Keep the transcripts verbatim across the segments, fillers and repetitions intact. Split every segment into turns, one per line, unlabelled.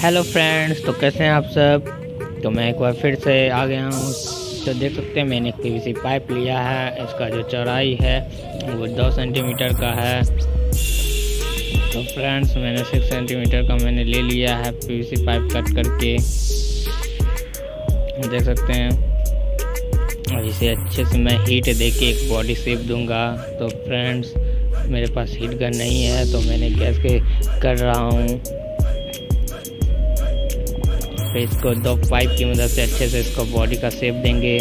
Hello friends, तो कैसे हैं आप सब। तो मैं एक बार फिर से आ गया हूँ। तो देख सकते हैं मैंने एक पीवीसी पाइप लिया है। इसका जो चौड़ाई है वो दो सेंटीमीटर का है। तो फ्रेंड्स मैंने सिक्स सेंटीमीटर का मैंने ले लिया है पीवीसी पाइप कट करके, देख सकते हैं। और इसे अच्छे से मैं हीट देके एक बॉडी शेप दूंगा। तो फ्रेंड्स मेरे पास हीट गन नहीं है, तो मैंने गैस के कर रहा हूँ। फिर इसको दो पाइप की मदद से अच्छे से इसको बॉडी का शेप देंगे।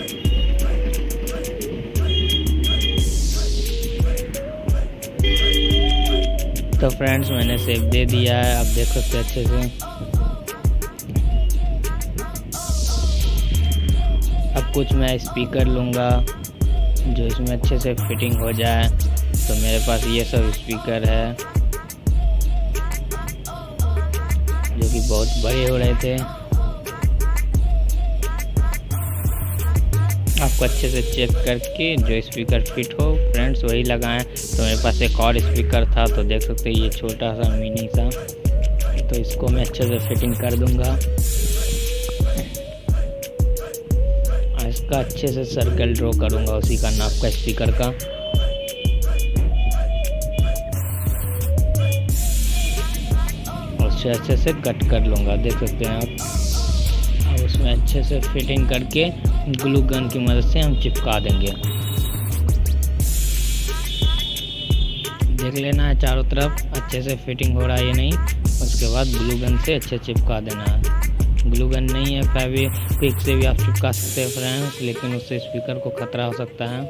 तो फ्रेंड्स मैंने शेप दे दिया है, आप देख सकते हैं अच्छे से। अब कुछ मैं स्पीकर लूँगा जो इसमें अच्छे से फिटिंग हो जाए। तो मेरे पास ये सब स्पीकर है जो कि बहुत बड़े हो रहे थे। आपको अच्छे से चेक करके जो स्पीकर फिट हो फ्रेंड्स वही लगाएं। तो मेरे पास एक और स्पीकर था, तो देख सकते हैं ये छोटा सा मिनी सा। तो इसको मैं अच्छे से फिटिंग कर दूंगा। इसका अच्छे से सर्कल ड्रॉ करूंगा उसी का नाप का स्पीकर का। और अच्छे से कट कर लूँगा, देख सकते हैं आप। और उसमें अच्छे से फिटिंग करके ग्लू गन की मदद से हम चिपका देंगे। देख लेना है चारों तरफ अच्छे से फिटिंग हो रहा है या नहीं। उसके बाद ग्लू गन से अच्छे चिपका देना है। ग्लू गन नहीं है फेविक्विक से भी आप चिपका सकते हैं फ्रेंड्स, लेकिन उससे स्पीकर को खतरा हो सकता है।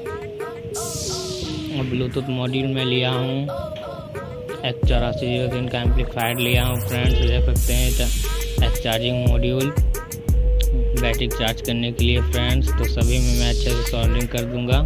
और ब्लूटूथ मॉड्यूल में लिया हूँ, एक चौरासी जीरो तीन का एम्पलीफायर लिया हूँ फ्रेंड्स, देख सकते हैं। एक चार्जिंग मॉड्यूल बैटरी चार्ज करने के लिए फ्रेंड्स। तो सभी में मैं अच्छे से सोल्डरिंग कर दूंगा।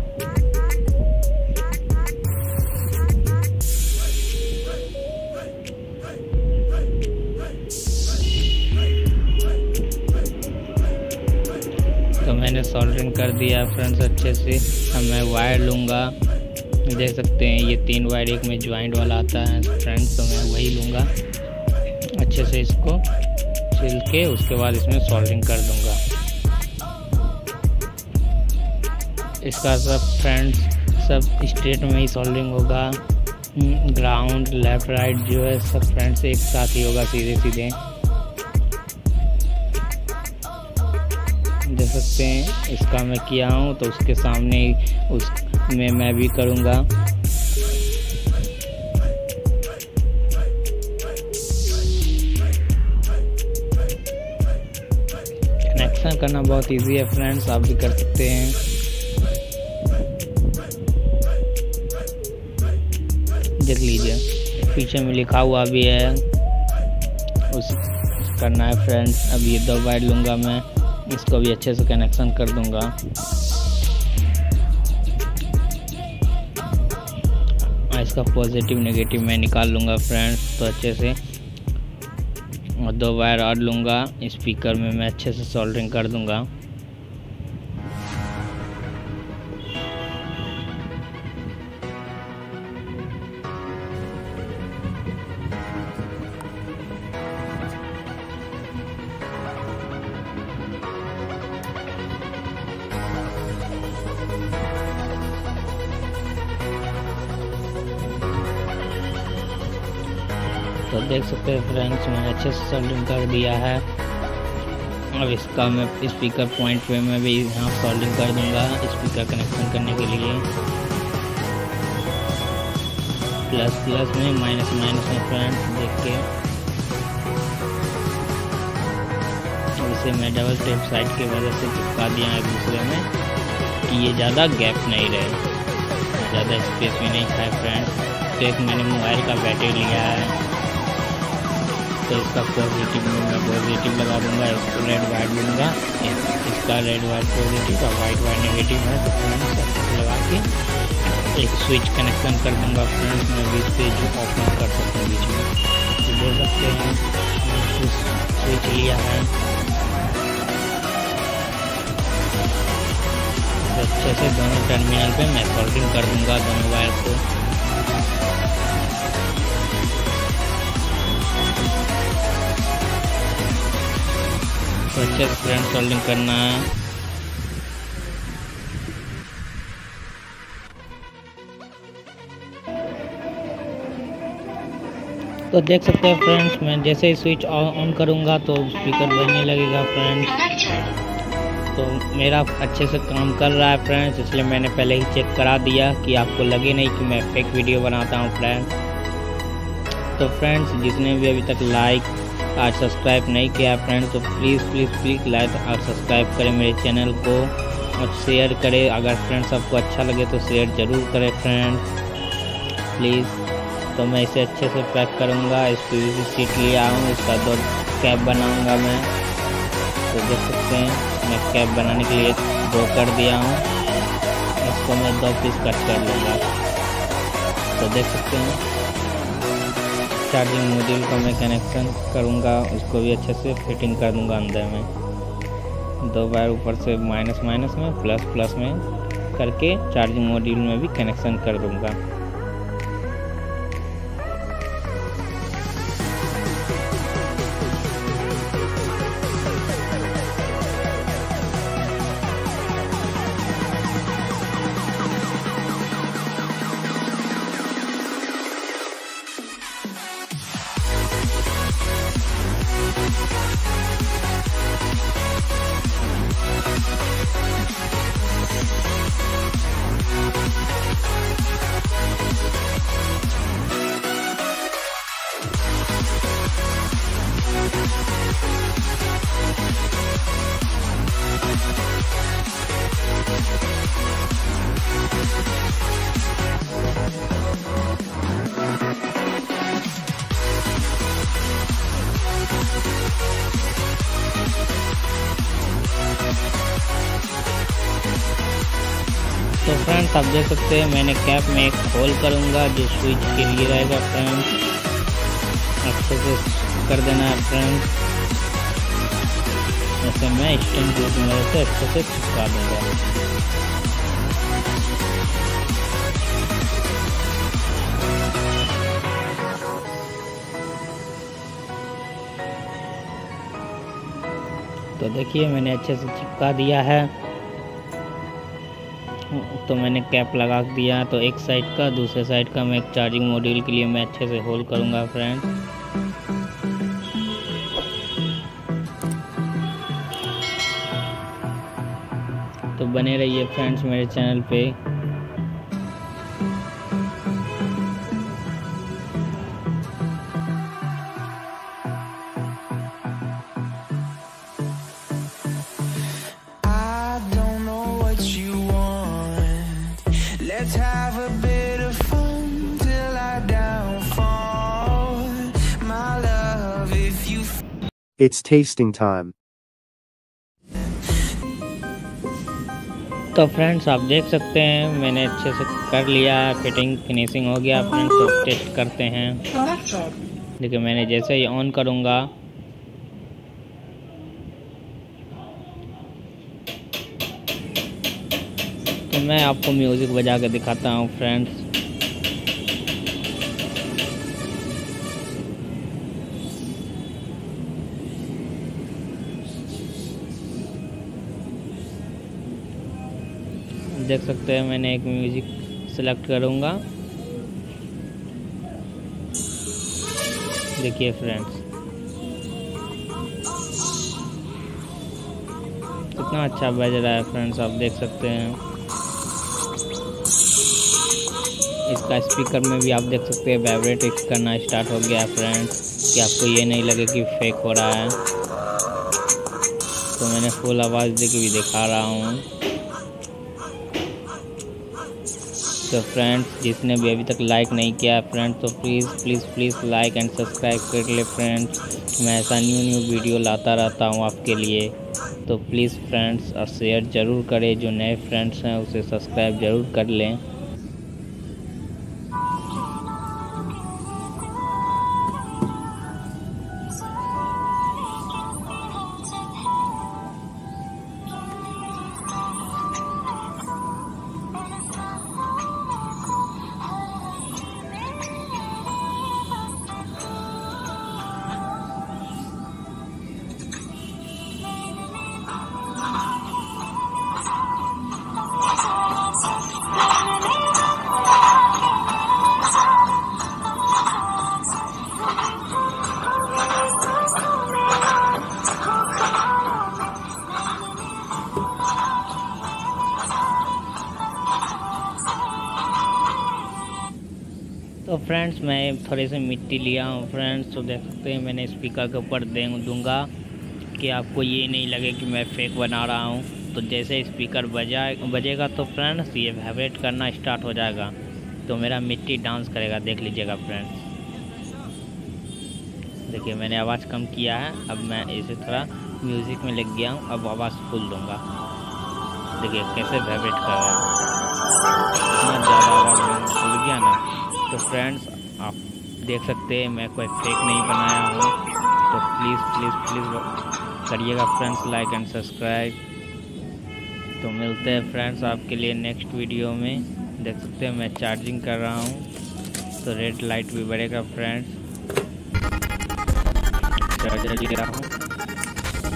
तो मैंने सोल्डरिंग कर दिया फ्रेंड्स अच्छे से। अब मैं वायर लूँगा, देख सकते हैं ये तीन वायर एक में ज्वाइंट वाला आता है फ्रेंड्स। तो मैं वही लूँगा, अच्छे से इसको सिल के उसके बाद इसमें सोल्डरिंग कर दूँगा। इसका सब फ्रेंड्स सब स्ट्रेट में ही सोल्डरिंग होगा। ग्राउंड लेफ्ट राइट जो है सब फ्रेंड्स एक साथ ही होगा, सीधे सीधे देख सकते हैं। इसका मैं किया हूँ तो उसके सामने उसमें मैं भी करूँगा। कनेक्शन करना बहुत इजी है फ्रेंड्स, आप भी कर सकते हैं। देख लीजिए पीछे में लिखा हुआ भी है उस करना है फ्रेंड्स। अब ये दो वायर लूँगा मैं, इसको भी अच्छे से कनेक्शन कर दूंगा। इसका पॉजिटिव नेगेटिव मैं निकाल लूँगा फ्रेंड्स। तो अच्छे से और दो वायर और लूँगा, स्पीकर में मैं अच्छे से सोल्डरिंग कर दूंगा। तो देख सकते हैं फ्रेंड्स मैंने अच्छे से सोल्डरिंग कर दिया है। अब इसका मैं स्पीकर पॉइंट पे मैं भी यहाँ सोल्डरिंग कर दूंगा स्पीकर कनेक्शन करने के लिए। प्लस प्लस में माइनस माइनस में फ्रेंड्स देख के। इसे मैं डबल टेप साइड की वजह से चिपका दिया एक दूसरे में कि ये ज़्यादा गैप नहीं रहे, ज़्यादा स्पेस भी नहीं खाए फ्रेंड्स। तो एक मैंने मोबाइल का बैटरी लिया है, तो इसका पॉजिटिव में मैं पॉजिटिव लगा दूंगा, इसको रेड वाइट दूंगा। इसका रेड वाइट पॉजिटिव का वाइट वाइट नेगेटिव है। तो फ्रेंड्स लगा के एक स्विच कनेक्शन कर दूंगा फ्रेंड्स। मैं बीच से जो ऑफ कर सकता हूँ बीच में, तो देख सकते हैं स्विच लिया है। अच्छे से दोनों टर्मिनल पे मैं सोल्डरिंग कर दूंगा दोनों वायर को। अच्छे से फ्रेंड सोल्डिंग करना है। तो देख सकते हैं फ्रेंड्स, मैं जैसे ही स्विच ऑन करूंगा तो स्पीकर बजने लगेगा फ्रेंड्स। तो मेरा अच्छे से काम कर रहा है फ्रेंड्स, इसलिए मैंने पहले ही चेक करा दिया कि आपको लगे नहीं कि मैं फेक वीडियो बनाता हूं फ्रेंड्स। तो फ्रेंड्स, जिसने भी अभी तक लाइक और सब्सक्राइब नहीं किया फ्रेंड्स, तो प्लीज़ प्लीज़ प्लीज़ लाइक और सब्सक्राइब करें मेरे चैनल को और शेयर करें। अगर फ्रेंड्स आपको अच्छा लगे तो शेयर ज़रूर करें फ्रेंड्स प्लीज़। तो मैं इसे अच्छे से पैक करूँगा। इस पीवीसी शीट लिया हूँ, इसका दो कैप बनाऊँगा मैं। तो देख सकते हैं मैं कैप बनाने के लिए दो कर दिया हूँ, इसको मैं दो पीस कट कर लूँगा। तो देख सकते हैं चार्जिंग मॉड्यूल का मैं कनेक्शन करूँगा, उसको भी अच्छे से फिटिंग कर दूँगा अंदर में। दो बार ऊपर से माइनस माइनस में प्लस प्लस में करके चार्जिंग मॉड्यूल में भी कनेक्शन कर दूँगा। तो फ्रेंड्स, आप देख सकते हैं मैंने कैप में एक होल करूंगा जो स्विच के लिए रहेगा फ्रेंड्स। अच्छे से कर देना है फ्रेंड्स। ऐसे मैं स्टैंड ग्लू की मदद से अच्छे से चिपका दूंगा। तो देखिए मैंने अच्छे से चिपका दिया है। तो मैंने कैप लगा दिया, तो एक साइड का दूसरे साइड का मैं एक चार्जिंग मॉड्यूल के लिए मैं अच्छे से होल करूंगा फ्रेंड्स। तो बने रहिए फ्रेंड्स मेरे चैनल पे।
Let's have a bit of fun till I downfall, my love, if you.
It's tasting time.
तो फ्रेंड्स, आप देख सकते हैं मैंने अच्छे से कर लिया है, फिटिंग फिनिशिंग हो गया फ्रेंड्स। तो टेस्ट करते हैं। देखिए मैंने जैसे ही ऑन करूँगा तो मैं आपको म्यूज़िक बजा के दिखाता हूँ फ्रेंड्स। देख सकते हैं मैंने एक म्यूज़िक सेलेक्ट करूँगा। देखिए फ्रेंड्स कितना अच्छा बज रहा है फ्रेंड्स, आप देख सकते हैं। इसका स्पीकर में भी आप देख सकते हैं वाइब्रेट करना स्टार्ट हो गया है फ्रेंड्स, कि आपको ये नहीं लगे कि फेक हो रहा है। तो मैंने फुल आवाज़ दे के भी दिखा रहा हूँ। तो फ्रेंड्स, जिसने भी अभी तक लाइक नहीं किया फ्रेंड्स, तो please please please like and subscribe कर ले फ्रेंड्स। मैं ऐसा न्यू न्यू वीडियो लाता रहता हूँ आपके लिए। तो प्लीज़ फ्रेंड्स और शेयर ज़रूर करें। जो नए फ्रेंड्स हैं उसे सब्सक्राइब ज़रूर कर लें। तो फ्रेंड्स मैं थोड़े से मिट्टी लिया हूँ फ्रेंड्स, तो देख सकते हैं मैंने स्पीकर के ऊपर दे दूँगा कि आपको ये नहीं लगे कि मैं फेक बना रहा हूँ। तो जैसे स्पीकर बजा बजेगा तो फ्रेंड्स ये वाइब्रेट करना स्टार्ट हो जाएगा, तो मेरा मिट्टी डांस करेगा, देख लीजिएगा फ्रेंड्स। देखिए मैंने आवाज़ कम किया है, अब मैं इसे थोड़ा म्यूज़िक में लग गया हूँ, अब आवाज़ फुल दूँगा। देखिए कैसे वाइब्रेट कर रहा है, इतना ज़्यादा आवाज़ फुल गया ना। तो फ्रेंड्स आप देख सकते हैं मैं कोई फेक नहीं बनाया हूँ, तो प्लीज़ प्लीज़ प्लीज़ करिएगा फ्रेंड्स लाइक एंड सब्सक्राइब। तो मिलते हैं फ्रेंड्स आपके लिए नेक्स्ट वीडियो में। देख सकते हैं मैं चार्जिंग कर रहा हूँ, तो रेड लाइट भी बढ़ेगा फ्रेंड्स। चार्जर लिया हूँ,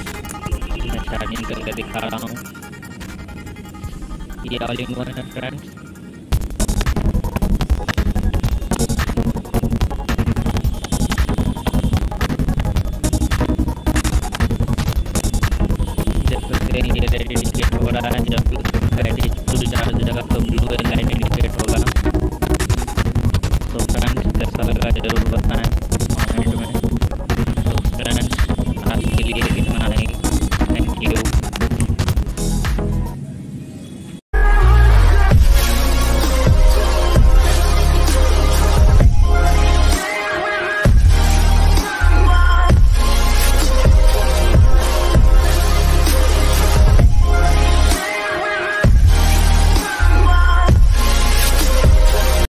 मैं चार्जिंग करके दिखा रहा हूँ, ये ऑल इन वन है फ्रेंड्स।